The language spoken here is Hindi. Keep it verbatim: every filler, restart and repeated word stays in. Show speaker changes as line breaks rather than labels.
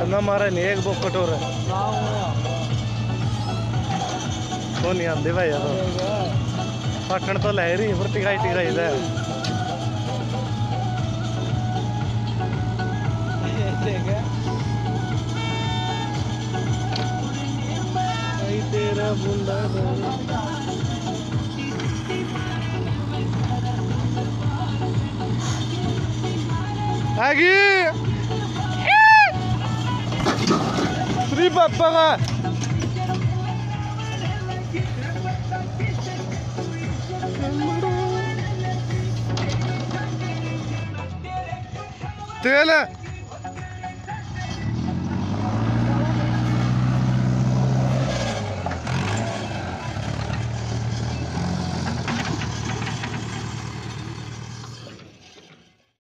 ना मारा नहीं एक बोक कटोरा तो नहीं आते भाई तो पटन तो लै रही पर टिकाई टिकाई दे तेरा बुंदा आगे श्री बाबा का तेल